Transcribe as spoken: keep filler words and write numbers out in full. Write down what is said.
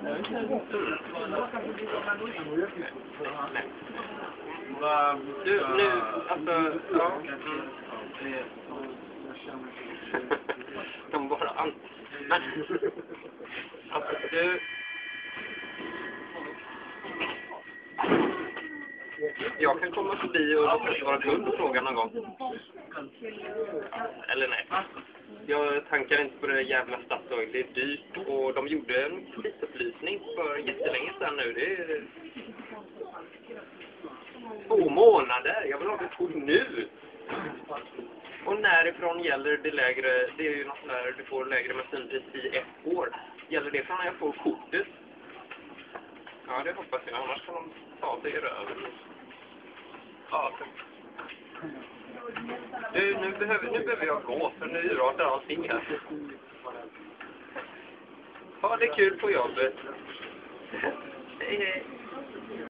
Du, nu, alltså, ja. Mm. De bara an... Men, alltså, du... Jag kan komma förbi och låta vara kund och fråga någon gång. Eller nej. Jag tankar inte på det jävla Statoil. Det är dyrt och de gjorde en prisupplysning för jättelänge sedan nu. Det är två månader. Jag vill ha det två nu. Och närifrån gäller det lägre, det är ju något där du får lägre bensinpris i ett år. Gäller det från när jag får kortet? Ja, det hoppas jag. Annars kan de ta det i röven. Ja, du, nu behöver, nu behöver jag gå, för nu ratar allting här. Ha det kul på jobbet. Hej, hej.